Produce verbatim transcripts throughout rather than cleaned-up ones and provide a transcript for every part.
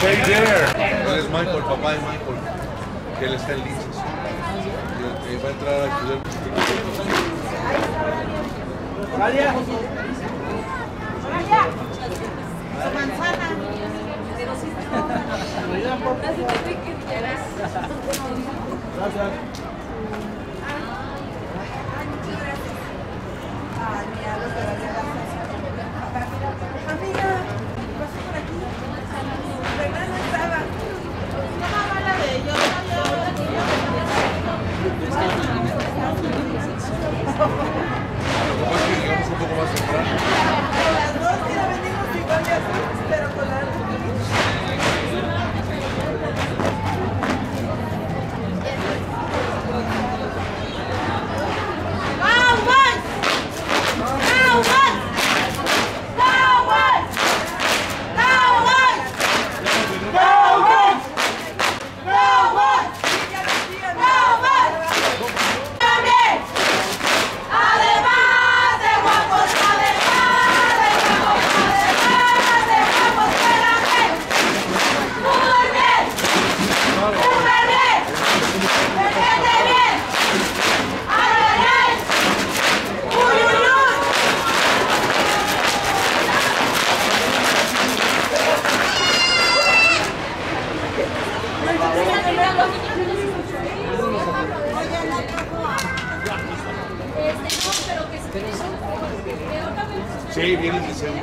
Hey there. Él es Michael, el papá de Michael, que él está en Linces. Y va a entrar a estudiar. María. María. Su manzana. Pero sí Gracias. Ay, mira, los de las de las... Amiga, pasó por aquí. ¿Verdad? No estaba. No, mala de ellos. Lo que llegamos un poco más temprano. Las dos que la vendimos igual de azul, pero con la... Sí, viene el deseo.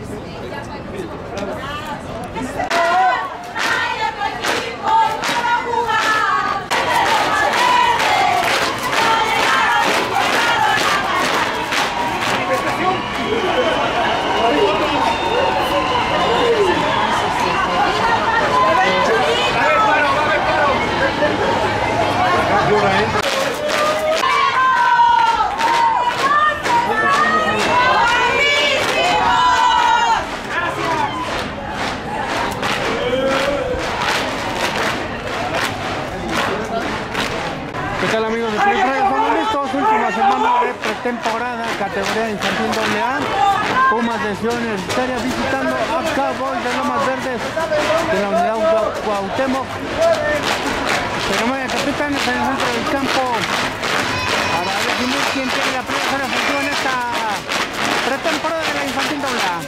¿Qué tal, amigos de Play Play? Estamos listos, última semana de pretemporada, categoría infantil doble A. Pumas de Ciudad Universitaria visitando a Cowboys de Lomas Verdes de la unidad Cuauhtémoc. Ceremonia de capitanes en el centro del campo para definir quién tiene la primera zona ofensiva en esta pretemporada de la infantil doble A.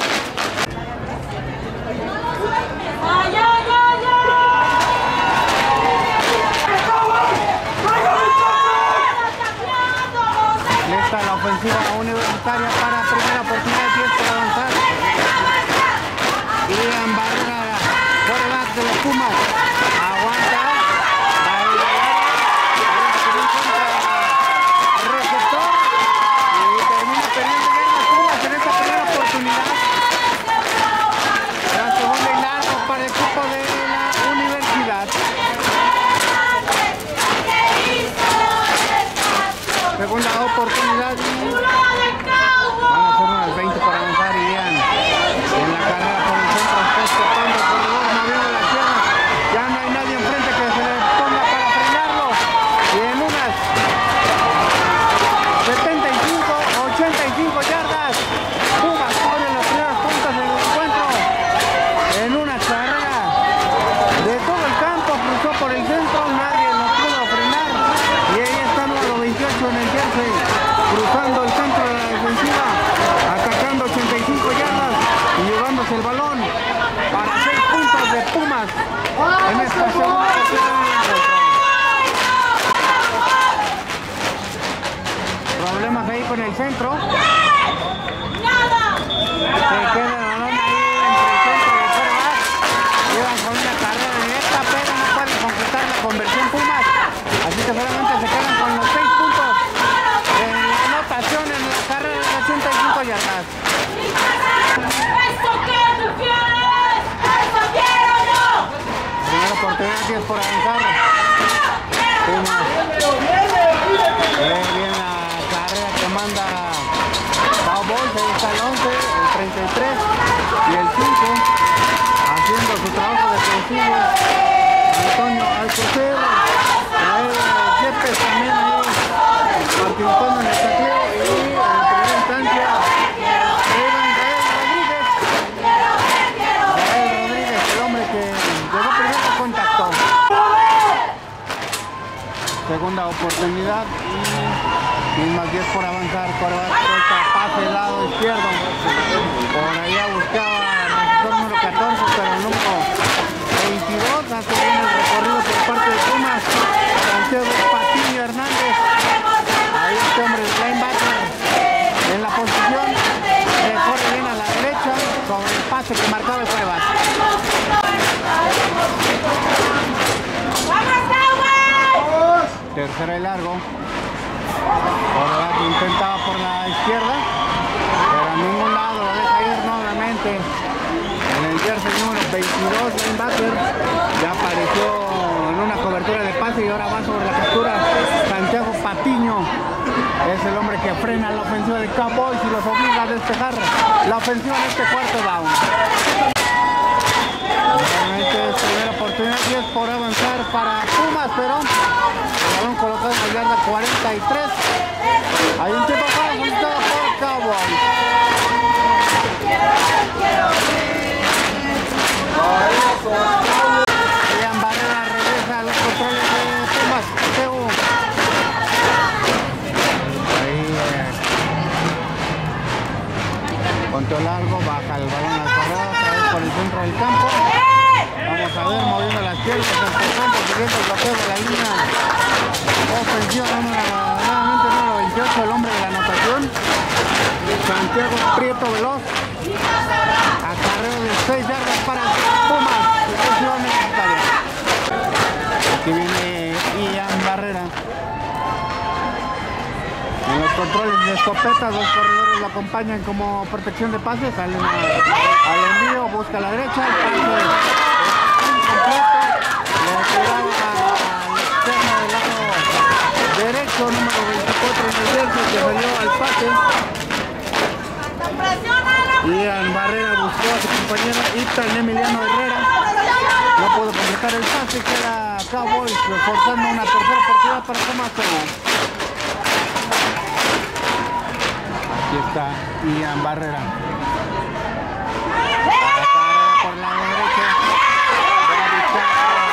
¡Ay, ay, ay, ay! Lista la ofensiva universitaria para primera oportunidad, diez para avanzar. Ian Barrera, quarterback de los Pumas. Aguanta. Receptor. Y termina perdiendo bien los Pumas en esta primera oportunidad. La segunda y largo para el equipo de la universidad. Segunda oportunidad y van a ser unas veinte para avanzar. Irían en la carrera por el centro, está escapando el corredor, moviendo las piernas. Ya no hay nadie enfrente que se le ponga para frenarlo. Y en unas setenta y cinco, ochenta y cinco yardas, Pumas pone los primeros puntos en el encuentro. En una carrera de todo el campo, cruzó por el centro, nadie lo pudo frenar. Y ahí está número veintiocho en el jersey, cruzando el centro de la defensiva, atacando ochenta y cinco yardas y llevándose el balón para seis puntos de Pumas en esta segunda oportunidad. Problemas ahí con el centro. Se queda el balón ahí entre el centro y el quarterback. Llevan con una carrera directa, pero no pueden concretar la conversión Pumas. Así que solamente se quedan con los seis puntos en la anotación en la carrera de ochenta y cinco yardas. ¡Eso que tú quieres! ¡Eso quiero yo! Primera oportunidad, diez por avanzar. Pumas. Bien, bien la carrera que manda Cowboys. Ahí está el once, el treinta y tres y el cinco. Haciendo su trabajo defensivo. Antonio Alcocer. Yepes también ahí participando en el tacleo y en primera instancia Gael Rodríguez, Gael Rodríguez, el hombre que segunda oportunidad y mismas diez por avanzar. Coreback suelta pase del lado izquierdo. Por allá buscaba el receptor número catorce, pero el número veintidós hace bien el recorrido por parte de Pumas. Santiago Patiño Hernández. Ahí este hombre de linebacker en la posición. Recorre bien a la derecha sobre el pase que marcaba el coreback. Tercera y largo. Coreback intentaba por la izquierda, pero a ningún lado, lo deja ir nuevamente. En el jersey número veintidós, linebacker, ya apareció en una cobertura de pase y ahora va sobre la captura. Santiago Patiño es el hombre que frena la ofensiva de Cowboys y los obliga a despejar la ofensiva en este cuarto down. Nuevamente es primera oportunidad, diez por avanzar para Pumas, pero el balón colocado en la yarda cuarenta y tres. Hay un tiempo para ajustado por Cowboys. Ian Barrera regresa a los controles de Pumas. Teu. Ahí eh, control largo, baja el balón al corredor, otra vez por el centro del campo. Vamos a ver, moviendo las piernas hasta el campo, siguiendo el bloqueo de la línea ofensiva número, nuevamente número veintiocho, el hombre de la anotación, Santiago Prieto Veloz. Acarreo de seis yardas para Pumas, decisión necesaria. Aquí viene Ian Barrera. En los controles de escopeta, dos corredores lo acompañan como protección de pase, salen a, al envío, busca a la derecha, el pase incompleto, le tiraba al externo del lado derecho, número veinticuatro en el jersey, que salió al pase. Ian Barrera buscó a su compañero Itan Emiliano Herrera, no pudo completar el pase, queda Cowboys forzando una tercera oportunidad para Pumas. Aquí está Ian Barrera. La carrera por la derecha. Va a buscar.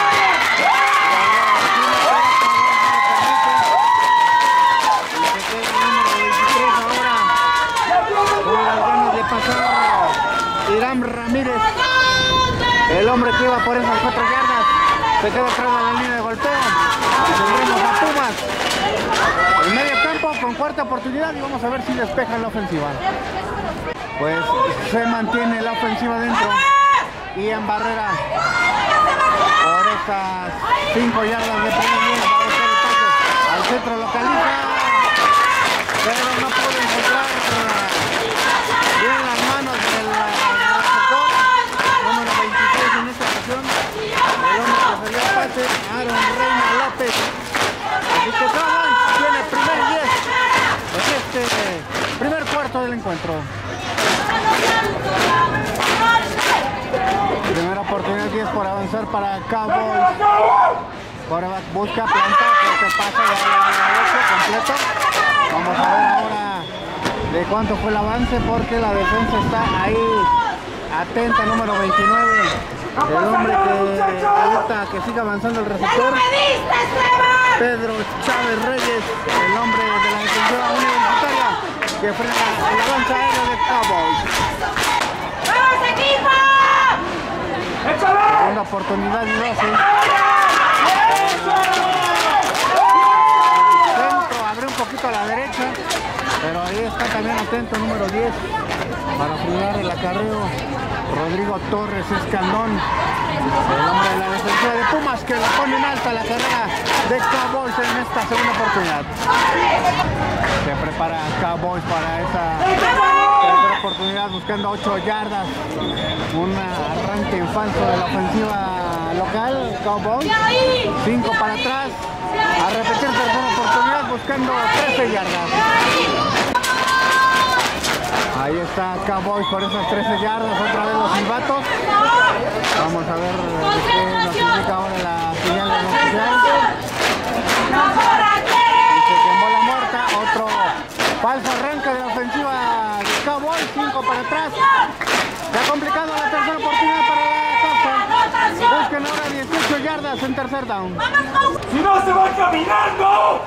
Y se queda el número veintitrés ahora. Con las ganas de pasar Irán Ramírez. El hombre que iba por esas cuatro yardas. Se queda atrás de la línea de golpeo. Y tendremos a Pumas en medio campo con cuarta oportunidad y vamos a ver si despeja la ofensiva. Pues se mantiene la ofensiva dentro. Ian Barrera por estas cinco yardas de primer nivel va a buscar el pase al centro, localiza, pero no puede encontrar bien las manos del receptor número veintiséis en esta ocasión. El hombre que salió al pase, Aaron Reina López. Así que Cowboys tiene primer y diez en este primer cuarto del encuentro. Primera oportunidad, diez por avanzar para Cowboys. Coreback busca plantar, que pasa de la derecha completo. Vamos a ver ahora de cuánto fue el avance, porque la defensa está ahí atenta, número veintinueve. El hombre que ahorita que siga avanzando el receptor, Pedro Chávez Reyes, el hombre de la defensiva universitaria que frena el avance aéreo de Cowboys. ¡Vamos, equipo! Segunda oportunidad y doce. Centro, abre un poquito a la derecha, pero ahí está también atento número diez para frenar el acarreo. Rodrigo Torres Escandón, el hombre de la defensiva de Pumas, que le pone en alta la carrera de Cowboys en esta segunda oportunidad. Se prepara Cowboys para esta tercera oportunidad, buscando ocho yardas. Un arranque en falso de la ofensiva local, Cowboys. cinco para atrás. A repetir tercera oportunidad, buscando trece yardas. Ahí está Cowboys por esas trece yardas, otra vez los silbatos. Vamos a ver qué nos indica ahora la señal del oficial. Y se quemó la muerta, otro falso arranque de la ofensiva de Cowboys, cinco para atrás. Se ha complicado la tercera oportunidad para la casa. Busquen ahora dieciocho yardas en tercer down. ¡Si no se va caminando!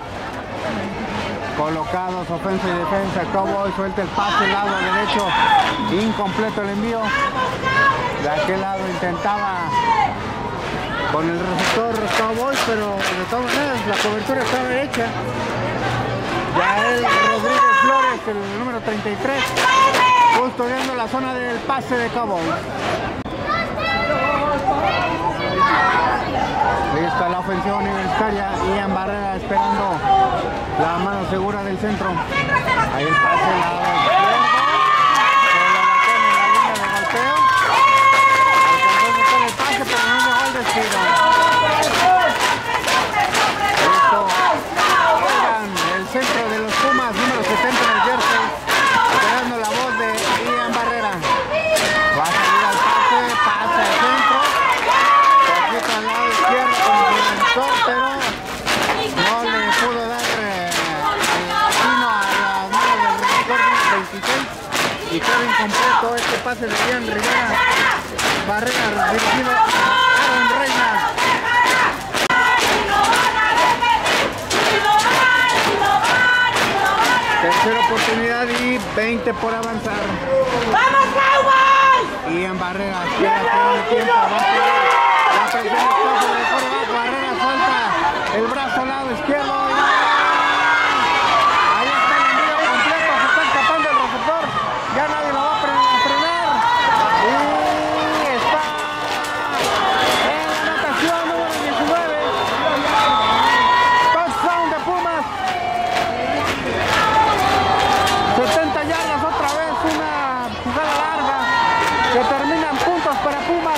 Colocados, ofensa y defensa. Cowboys suelta el pase, lado derecho. Incompleto el envío. De aquel lado intentaba con el receptor Cowboys, pero de todas maneras la cobertura estaba hecha. Yael Rodríguez Flores, el número treinta y tres, custodiando la zona del pase de Cowboys. Lista la ofensiva universitaria. Ian Barrera esperando la mano segura del centro. Ahí el pase al lado izquierdo. Se lo batió en la línea de golpeo. Alcanzó a sacar el pase, pero no dejó el despido. Listo. Juegan el centro de los Pumas, número setenta en el jersey. Esperando la voz de Ian Barrera. Va a salir al pase, pase al centro. Poquito al lado izquierdo con el defensor, pero no le pudo dar eh, el tino a las manos del receptor veintiséis y queda incompleto este pase de Ian Rivera. Barrera dirigido a Aaron Reynas. Tercera oportunidad y veinte por avanzar. ¡Vamos, Cowboys! Ian Barrera espera todo el tiempo. Va a pegar. La presión está sobre el quarterback. Barrera suelta el brazo al lado izquierdo. Ahí está el envío completo. Se está escapando el receptor. Ya nadie lo va a frenar. Y está en la anotación número diecinueve. Touchdown de Pumas. setenta yardas otra vez. Una jugada larga que termina en puntos para Pumas.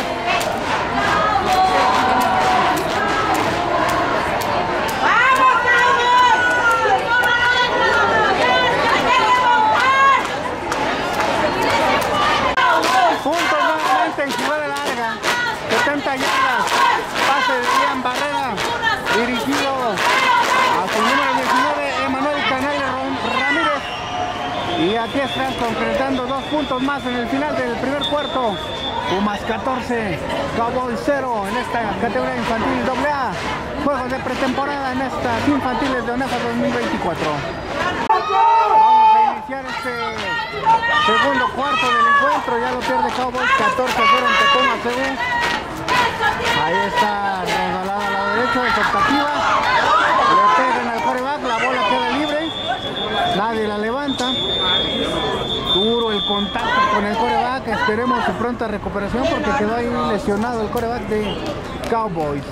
Puntos nuevamente en jugada larga, setenta yardas, pase de Ian Barrera, dirigido a su número diecinueve, Emanuel Canales Ramírez. Y aquí están concretando dos puntos más en el final del primer cuarto. Pumas catorce, Cowboys cero en esta categoría infantil doble A. Juegos de pretemporada en estas infantiles de ONEFA dos mil veinticuatro. Vamos a iniciar este segundo cuarto del encuentro. Ya lo pierde Cowboys catorce a cero ante Pumas C U. Ahí está resbalada a la derecha, expectativa. Le pegan al quarterback, la bola queda libre. Nadie la levanta. Duro el contacto con el quarterback. Esperemos su pronta recuperación porque quedó ahí lesionado el quarterback de Cowboys.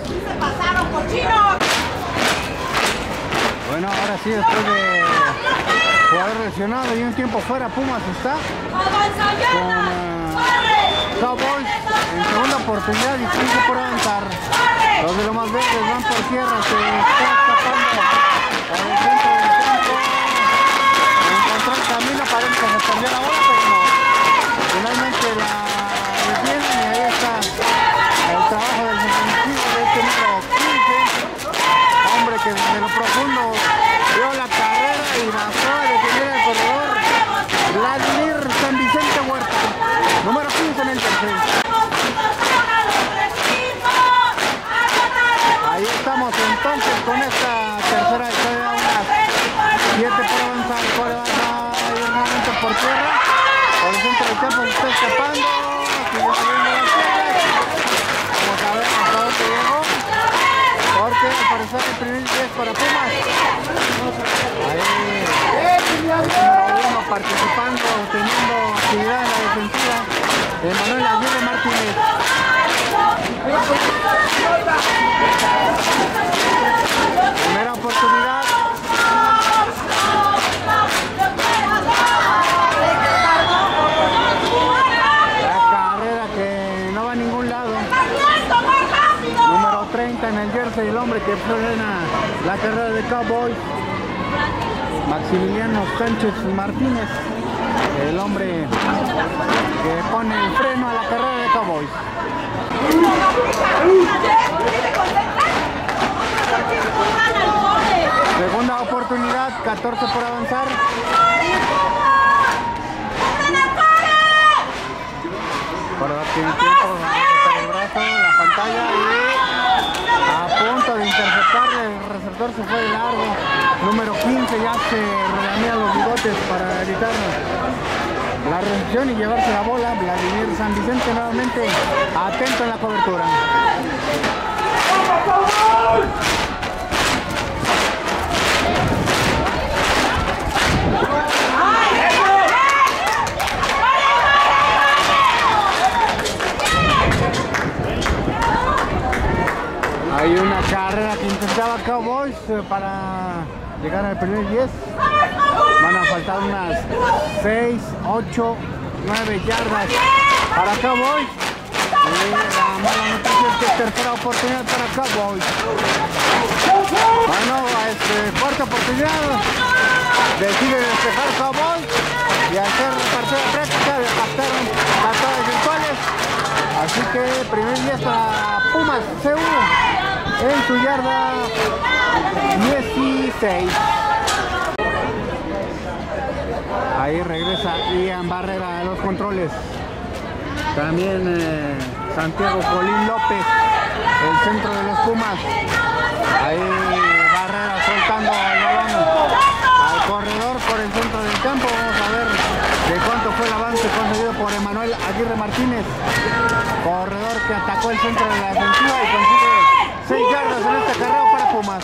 Bueno, ahora sí, después de jugador lesionado y un tiempo fuera, Pumas está con uh, Cowboys en segunda oportunidad y quince por avanzar. Los de los más verdes van por tierra, se está escapando por el centro del campo. Encontró el camino, parece que se perdió la bola, pero no. Finalmente la detienen y ahí está el trabajo del defensivo de este número quince. Hombre que desde lo profundo dio la carrera y bajó a detener al corredor Vladimir San Vicente Huerta, número quince en el tercer. Ahí estamos entonces con esta tercera historia, unas siete por avanzar, por avanzar, hay un momento por tierra, por el centro del campo se está escapando, sigue subiendo las piernas. Vamos a ver hasta dónde llegó, porque al parecer el primer diez para Pumas. Ahí el número uno participando, teniendo actividad en la defensiva, Emanuel Aguirre Martínez. Primera oportunidad. La carrera que no va a ningún lado. Número treinta en el jersey, el hombre que frena la carrera de Cowboys. Maximiliano Sánchez Martínez, el hombre que pone el freno a la carrera de Cowboys. Segunda oportunidad, catorce por avanzar. Por dar tiene tiempo, vamos a sacar el brazo. ya se relamían los bigotes para evitarnos la recepción y llevarse la bola. Vladimir San Vicente nuevamente atento en la cobertura. Hay una carrera que intentaba Cowboys para llegar al primer diez. Van a faltar unas seis, ocho, nueve yardas para Cowboys. Y la mala noticia es que es tercera oportunidad para Cowboys. Bueno, este, cuarta oportunidad. Decide despejar Cowboys y al hacer tercera práctica le captaron patadas virtuales. Así que primer diez para Pumas C uno en su yarda dieciséis. Ahí regresa Ian Barrera a los controles. También eh, Santiago Colín López, el centro de los Pumas. Ahí Barrera soltando el balón al corredor por el centro del campo. Vamos a ver de cuánto fue el avance conseguido por Emanuel Aguirre Martínez, corredor que atacó el centro de la defensiva y consigue seis yardas en este carrera para Pumas.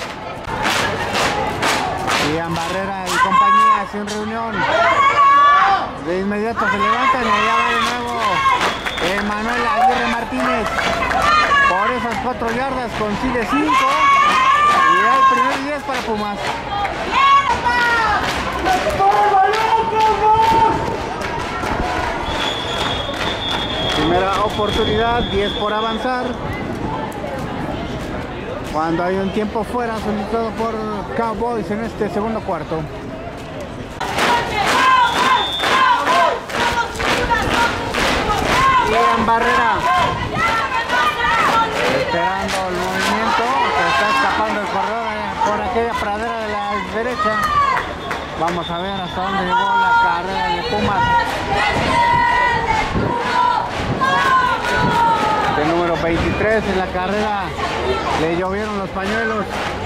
Ian Barrera y compañía sin reunión. De inmediato se levantan y allá va de nuevo Emanuel Aguirre Martínez. Por esas cuatro yardas consigue cinco. Y da el primer diez para Pumas. Primera oportunidad, diez por avanzar. Cuando hay un tiempo fuera solicitado por Cowboys en este segundo cuarto. Ian Barrera esperando el movimiento, se está escapando el corredor por aquella pradera de la derecha. Vamos a ver hasta dónde llegó la carrera de Pumas. El número veintitrés en la carrera le llovieron los pañuelos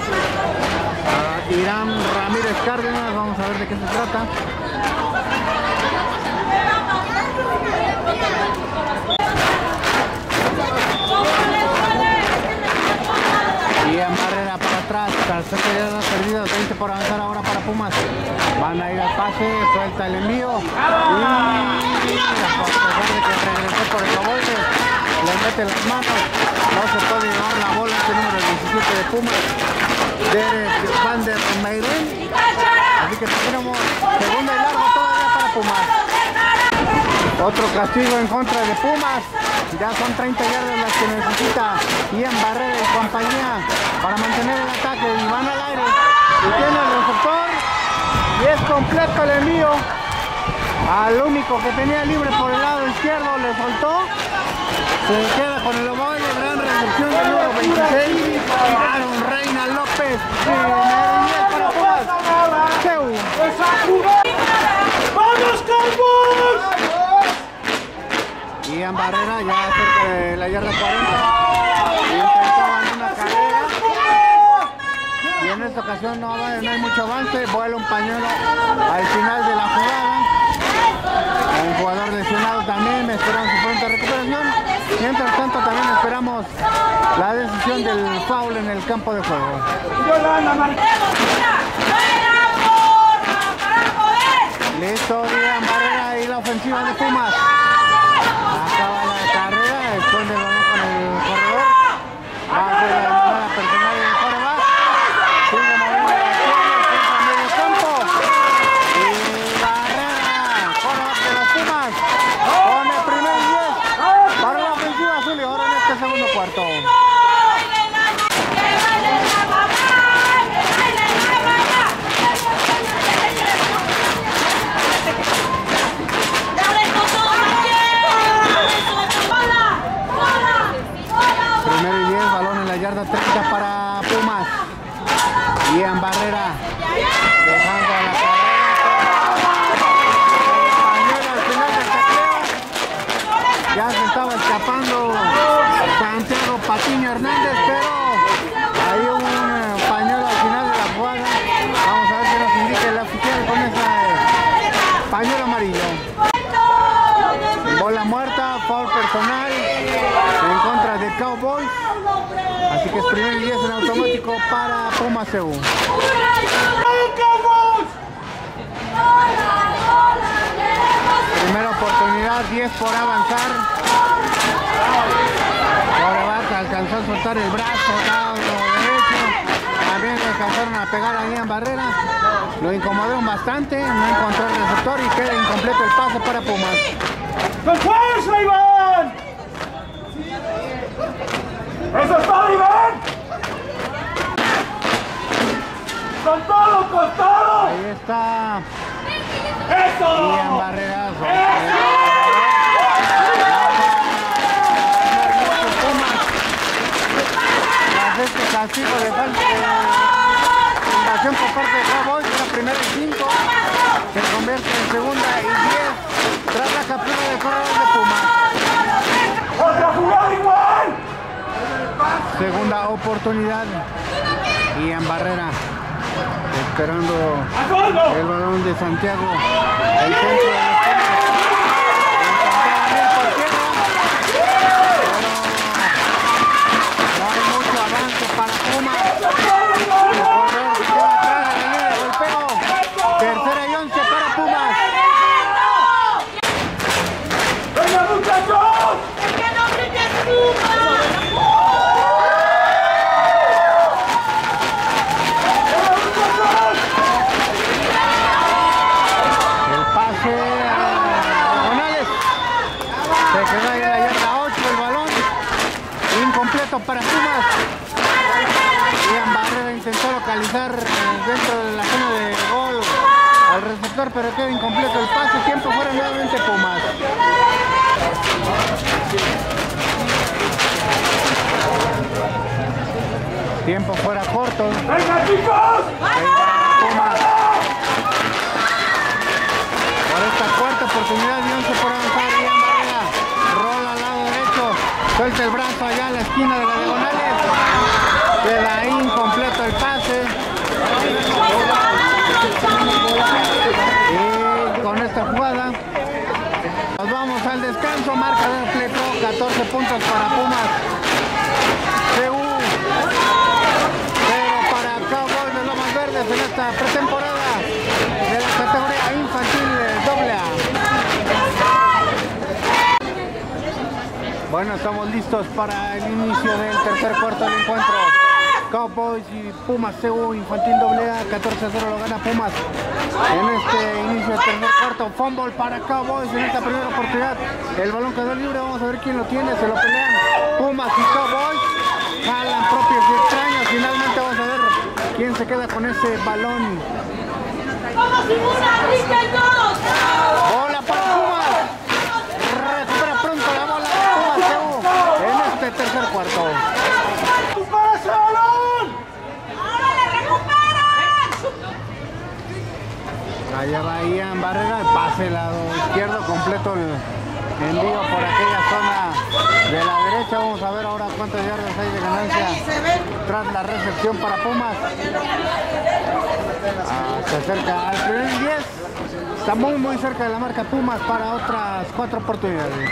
a Irán Ramírez Cárdenas. Vamos a ver de qué se trata. Ian Barrera para atrás, tercera yarda perdida, veinte por avanzar ahora para Pumas. Van a ir al pase, suelta el envío. Y a pesar de que regresó por el ovoide, le mete las manos. No se puede llevar la bola este número diecisiete de Pumas, Derek Van der Meyden. Así que tenemos segunda y largo todavía para Pumas. Otro castigo en contra de Pumas. Ya son treinta yardas las que necesita Ian Barrera y compañía para mantener el ataque. Y van al aire. Y tiene el receptor. Y es completo el envío. Al único que tenía libre por el lado izquierdo le soltó. Se queda con el ovoide. Gran recepción del número veintiséis. Aaron Reina López. Para Pumas. ¡Vamos, Cowboys! Ian Barrera ya cerca de la yarda cuarenta. Y intentaban una carrera. Y en esta ocasión no, no hay mucho avance. Vuela un pañuelo al final de la jugada. Un jugador lesionado también. Esperamos su pronta recuperación. Mientras tanto también esperamos la decisión del foul en el campo de juego. Listo, Ian Barrera y la ofensiva de Pumas. Acaba la carrera, esconde el balón con el corredor. Va a ser la llamada personal del quarterback. Sigue moviendo la izquierda, entra en medio campo. Y Barrera, quarterback de los Pumas, con el primer diez para la ofensiva azul y ahora en este segundo cuarto. Yarda treinta para Pumas. Ian Barrera dejando a la carrera. Al final del tacleo ya se estaba escapando Santiago Patiño Hernández, pero hay un pañuelo al final de la jugada. Vamos a ver qué nos indica amarillo. Bola muerta, foul personal en contra de Cowboys. Así que es primer y diez en automático para Pumas C U. Primera oportunidad, diez por avanzar. Ahora va a alcanzar a soltar el brazo, lado derecho. También le alcanzaron a pegar ahí en barrera. Lo incomodaron bastante, no encontró el receptor y queda incompleto el pase para Pumas. ¡Con fuerza, Iván! ¡Eso es todo, Iván! ¡Con todo, con todo! Ahí está. ¡Eso! Y en barreras. Tras este castigo de falta de invasión por parte de Cowboys, la primera y cinco se convierte en segunda y diez tras la captura de corredor de Pumas. ¡Otra jugada igual! Segunda oportunidad y en barrera, esperando ¡A fondo! el balón de Santiago. El centro de los Pumas. Por tierra, pero no hay mucho avance para Pumas. El corredor se queda atrás de la línea de golpeo. Tercera y once para Pumas. ¡Venga, muchachos! El pase a Diagonales. Se quedó ahí en la yarda ocho el balón. Incompleto para Pumas. Ian Barrera intentó localizar dentro de la zona de gol al receptor, pero queda incompleto el pase. Tiempo fuera nuevamente Pumas. Tiempo fuera corto. ¡Venga, chicos! Pumas. Por esta cuarta oportunidad y once por avanzar. Ian Barrera rola al lado derecho. Suelta el brazo allá a la esquina de las diagonales. Queda incompleto el pase. Y con esta jugada nos vamos al descanso. Marcador Pleco, catorce puntos para Pumas C U, cero para Cowboys de Lomas Verdes en esta pretemporada de la categoría infantil doble A. Bueno, estamos listos para el inicio del tercer cuarto del encuentro. Cowboys y Pumas C U infantil doble A, catorce a cero lo gana Pumas. En este inicio del tercer cuarto, fumble para Cowboys en esta primera oportunidad. El balón quedó libre, vamos a ver quién lo tiene, se lo pelean Pumas y Cowboys. Jalan propios y extraños, finalmente vamos a ver quién se queda con ese balón. Bola para Pumas. Recupera pronto la bola de Pumas C U en este tercer cuarto. ¡Para ese balón! Allá va Ian Barrera, el pase lado izquierdo, completo el envío por aquella zona de la derecha. Vamos a ver ahora cuántas yardas hay de ganancia tras la recepción para Pumas. Ah, se acerca al primer y diez. Está muy muy cerca de la marca Pumas para otras cuatro oportunidades.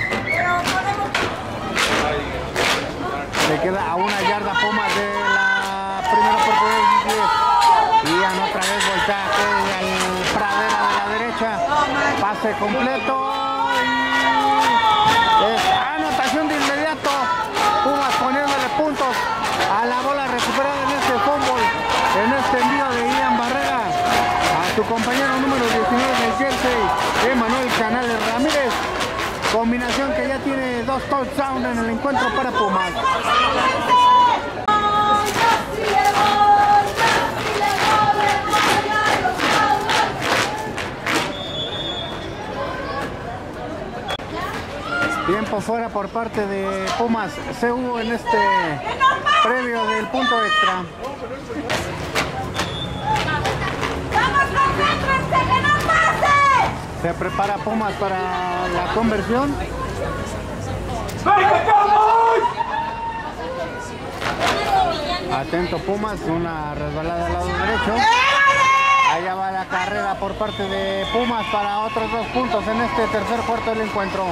Se queda a una yarda Pumas de la primera oportunidad y diez. Ian otra vez voltea al pradera de la derecha. Pase completo. Y es anotación de inmediato. Pumas poniéndole puntos a la bola recuperada en este fútbol, en este envío de Ian Barrera a su compañero número diecinueve del jersey, Emanuel Canales Ramírez. Combinación que ya tiene dos touchdowns en el encuentro para Pumas. Tiempo fuera por parte de Pumas C U en este previo del punto extra. Se prepara Pumas para la conversión. ¡Venga, Cowboys! Atento Pumas, una resbalada al lado derecho. Ahí Allá va la carrera por parte de Pumas para otros dos puntos en este tercer cuarto del encuentro.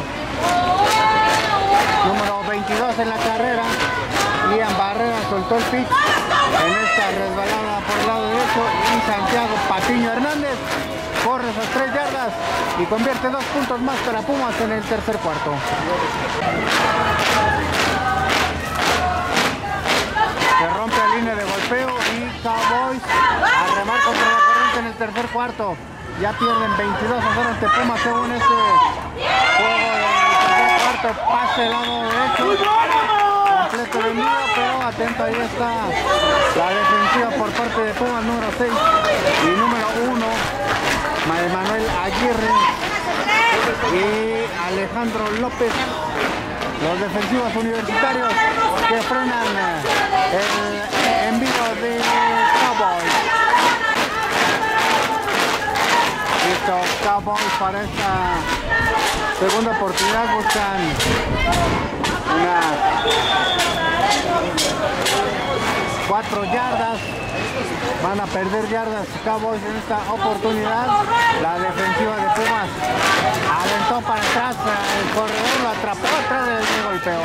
Número veintidós en la carrera. Ian Barrera soltó el pitch en esta resbalada por el lado derecho y Santiago Patiño Hernández corre esas tres yardas y convierte dos puntos más para Pumas en el tercer cuarto. Se rompe la línea de golpeo y Cowboys a remar contra la corriente en el tercer cuarto. Ya pierden veintidós a cero ante Pumas según este juego del tercer cuarto. Pase al lado derecho. Completo de envío, pero atento, ahí está la defensiva por parte de Pumas, número seis y número uno, Manuel Aguirre y Alejandro López, los defensivos universitarios que frenan el envío de Cowboys. Listo, Cowboys para esta segunda oportunidad buscan una cuatro yardas, van a perder yardas Cowboys en esta oportunidad. La defensiva de Pumas aventó para atrás, el corredor lo atrapó atrás del golpeo.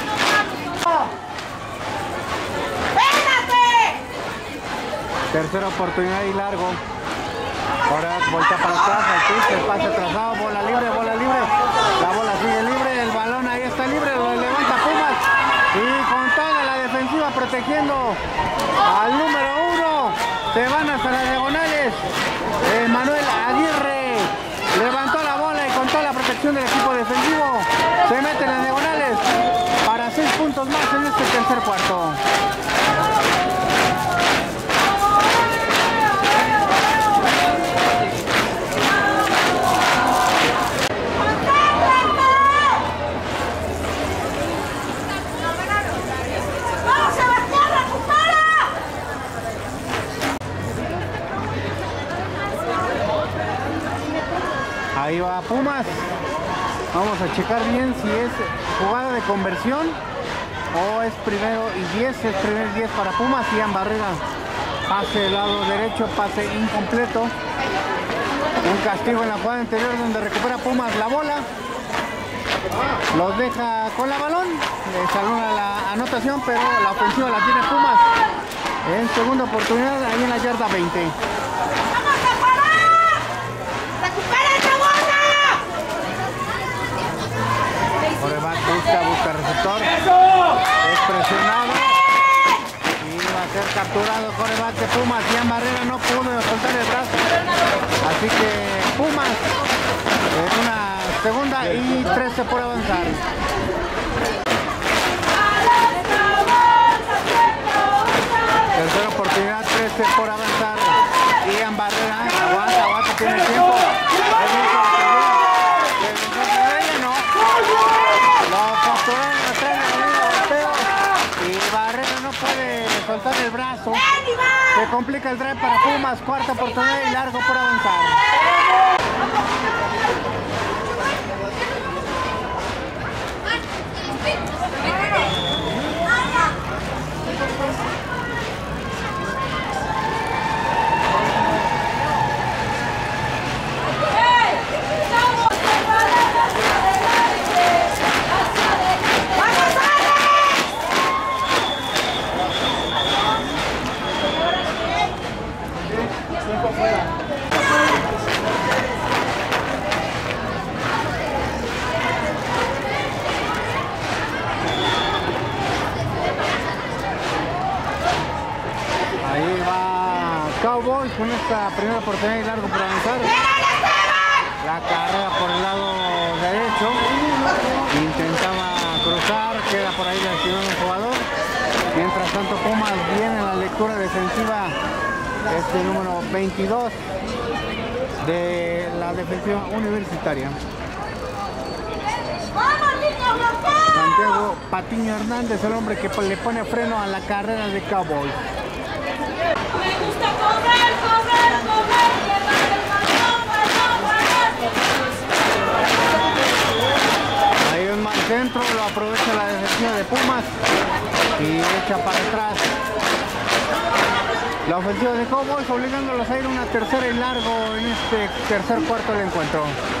Tercera oportunidad y largo. Ahora voltea para atrás, al pitch, el pase atrasado, bola libre, bola libre. La bola sigue libre, el balón ahí está libre, lo levanta Pumas. Y con toda la defensiva protegiendo al número uno, se van hasta las diagonales. Eh, Manuel Aguirre levantó la bola y con toda la protección del equipo defensivo se mete en las diagonales para seis puntos más en este tercer cuarto. Ahí va Pumas. Vamos a checar bien si es jugada de conversión o es primero y diez. Es primer diez para Pumas. Ian Barrera, pase del lado derecho, pase incompleto. Un castigo en la jugada anterior donde recupera Pumas la bola. Los deja con la balón. Les anula la anotación, pero la ofensiva la tiene Pumas. En segunda oportunidad, ahí en la yarda veinte. Coreback busca, busca receptor. Es presionado. Y va a ser capturado coreback de Pumas. Ian Barrera no pudo soltar el brazo. Así que Pumas en una segunda y trece por avanzar. Tercera oportunidad, trece por avanzar. Ian Barrera aguanta, aguanta, tiene tiempo. Soltar el brazo, se complica el drive para Pumas, cuarta oportunidad y largo por avanzar. Cowboys con esta primera oportunidad y largo por avanzar. La carrera por el lado derecho. Intentaba cruzar, queda por ahí lesionado un jugador. Mientras tanto Pumas viene en la lectura defensiva. Este número veintidós de la defensiva universitaria. Santiago Patiño Hernández, el hombre que le pone freno a la carrera de Cowboys. Me gusta correr, correr, correr, Hay un mal centro, lo aprovecha la defensiva de Pumas y echa para atrás. la ofensiva de Cowboys, obligándolos a ir una tercera y largo en este tercer cuarto del encuentro.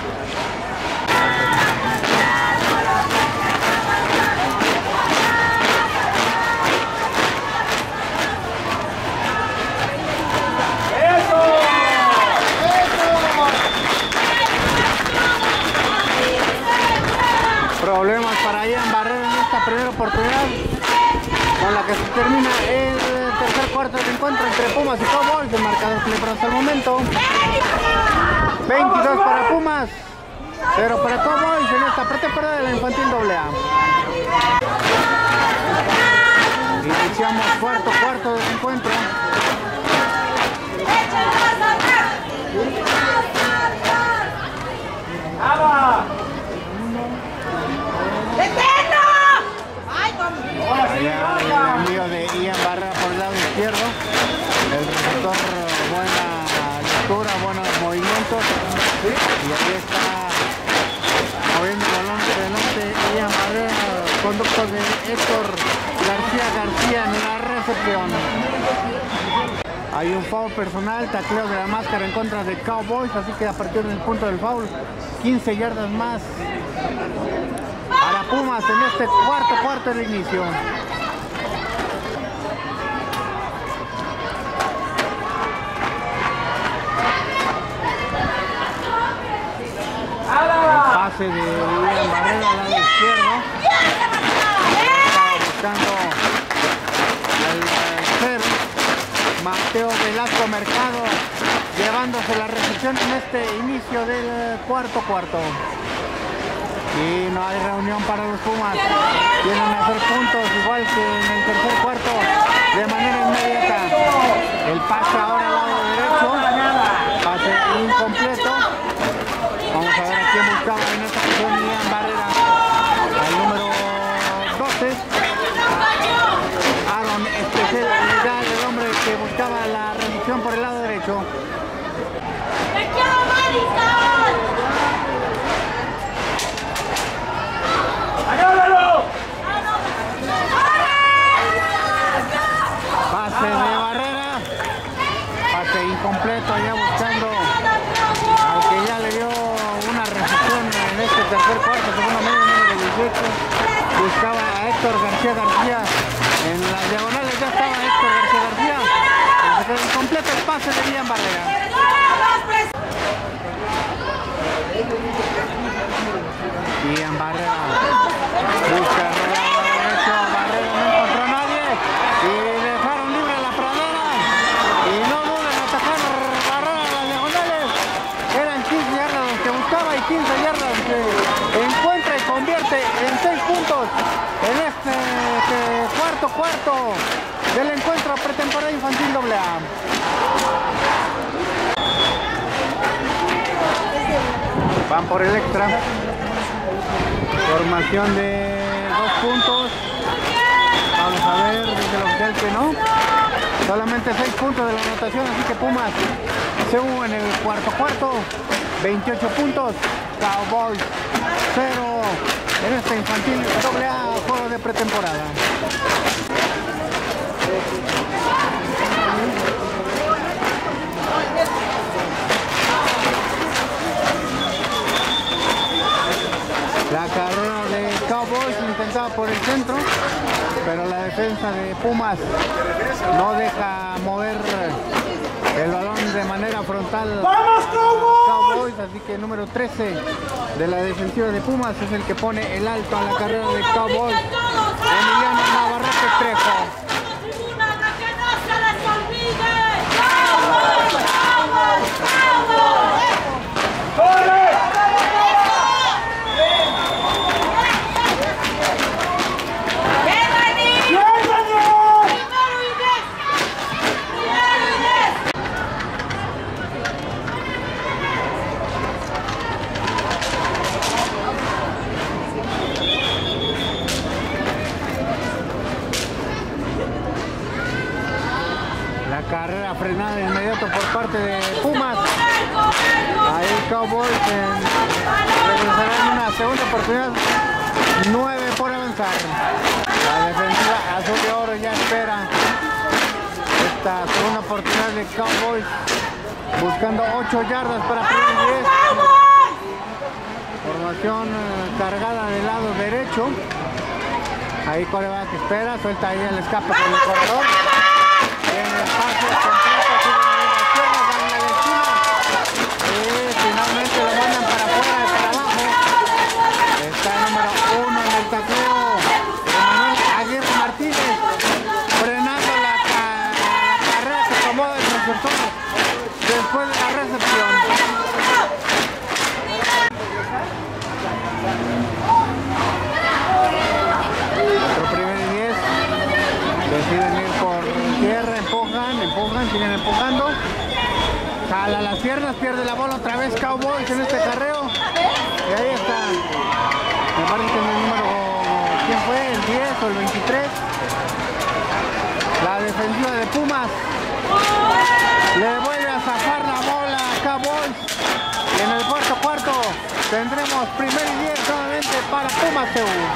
Problemas para Ian Barrera en esta primera oportunidad, con la que se termina el tercer cuarto del encuentro entre Pumas y Cowboys. El marcador que le pone hasta el momento veintidós para Pumas, cero para Cowboys en esta pretemporada de la infantil doble A. Iniciamos cuarto cuarto del encuentro. Allá el envío de Ian Barrera por el lado izquierdo, el receptor, buena lectura, buenos movimientos, y ahí está moviendo el balón de delante Ian Barrera, conducto de Héctor García García en la recepción. Hay un foul personal, tacleo de la máscara en contra de Cowboys, así que a partir del punto del foul, quince yardas más para Pumas en este cuarto cuarto de inicio. El pase de Ian Barrera al lado izquierdo. Estaba buscando el cero. Mateo Velasco Mercado llevándose la recepción en este inicio del cuarto cuarto. Y no hay reunión para los Pumas. Quieren hacer puntos igual que en el tercer cuarto de manera inmediata. El pase ahora al lado derecho. Pase incompleto. Vamos a ver a quién buscaba en esta posición Ian Barrera. Al número doce. Aaron Especial, el hombre que buscaba la reducción por el lado derecho. Pase de Barrera, pase incompleto, ya buscando al que ya le dio una recepción en este tercer cuarto, segundo medio, número dieciocho. Buscaba a Héctor García García, en las diagonales ya estaba Héctor García García. Se quedó incompleto el pase de Ian Barrera. Ian Barrera busca el lado derecho, Barrera no encontró a nadie y dejaron libre la pradera y no duden en atacar Barrera a las diagonales. Eran quince yardas los que buscaba y quince yardas que encuentra y convierte en seis puntos en este, este cuarto cuarto del encuentro pretemporada infantil doble A. Van por el extra. Formación de dos puntos. Vamos a ver, dice el oficial que no. Solamente seis puntos de la anotación, así que Pumas se hubo en el cuarto cuarto. veintiocho puntos. Cowboys cero en esta infantil doble A, juego de pretemporada. La carrera de Cowboys intentada por el centro, pero la defensa de Pumas no deja mover el balón de manera frontal. ¡Vamos, Cowboys! Cowboys, así que el número trece de la defensiva de Pumas es el que pone el alto a la carrera de Cowboys. Emiliano Navarrete Trejo. Carrera frenada de inmediato por parte de Pumas. Ahí Cowboys regresará en una segunda oportunidad. nueve por avanzar. La defensiva azul de oro ya espera esta la segunda oportunidad de Cowboys, buscando ocho yardas para primer y diez. Formación eh, cargada del lado derecho. Ahí coreback espera, suelta ahí el escape por el corredor. En el pase completo, tiene las piernas, dan la esquina. Y finalmente lo mandan para afuera y para abajo. Está el número uno en el tacleo, Emanuel Aguirre Martínez, frenando la, la carrera que tomó el receptor después de la recepción. Otro primer y diez. Deciden ir por tierra, empujan, empujan, siguen empujando. Jala las piernas, pierde la bola otra vez Cowboys en este carreo. Y ahí está. Me parece que es el número, ¿quién fue? ¿El diez o el veintitrés? La defensiva de Pumas. Le vuelve a zafar la bola a Cowboys. Y en el cuarto cuarto tendremos primer y diez solamente para Pumas C U.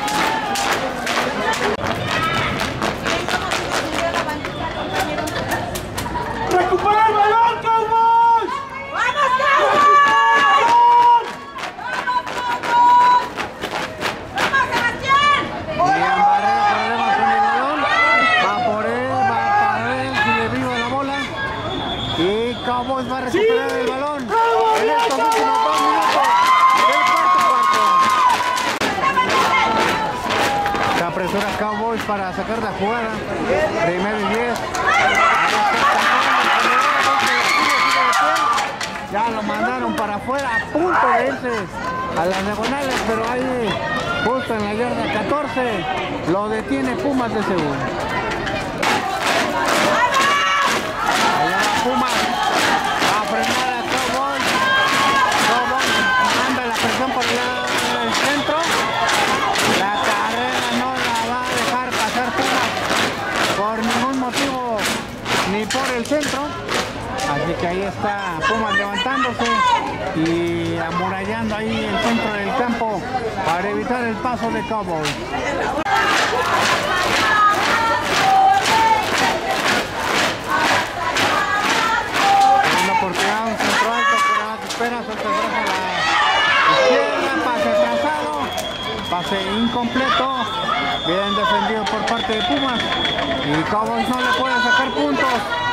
¡Recupera el balón, Cowboys! ¡Vamos, Cowboys! ¡Vamos, Sebastián! William Barrera, problemas con el balón. Va por él, va para él, sigue viva la bola. Y Cowboys va a recuperar el balón en estos últimos dos minutos del cuarto cuarto. Se apresura Cowboys para sacar la jugada. Primero y diez. Ya lo mandaron para afuera, a punto de irse a las diagonales, pero ahí, justo en la yarda catorce, lo detiene Pumas de C U. Allá va Pumas a frenar a Cowboys. Cowboys manda la presión por el centro. La carrera no la va a dejar pasar Pumas por ningún motivo, ni por el centro. Así que ahí está Pumas levantándose y amurallando ahí el centro del campo para evitar el paso de Cowboys. Segunda oportunidad, un centro alto, pero espera, suelta el brazo a la izquierda, pase trazado, pase incompleto, bien defendido por parte de Pumas y Cowboys no le puede sacar puntos.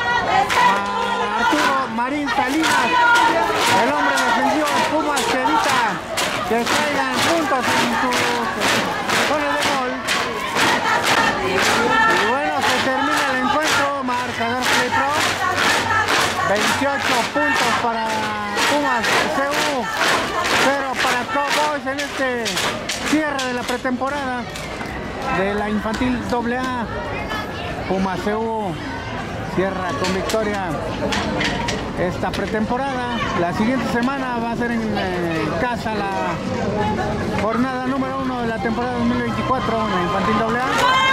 Arturo Marín Salinas, el hombre defensivo de Pumas, que evita que caigan puntos en su zona de gol. Y bueno, se termina el encuentro, marcador Play Pro, veintiocho puntos para Pumas C U, cero para Cowboys en este cierre de la pretemporada de la infantil doble A. Pumas C U cierra con victoria esta pretemporada. La siguiente semana va a ser en eh, casa la jornada número uno de la temporada dos mil veinticuatro en la infantil doble A.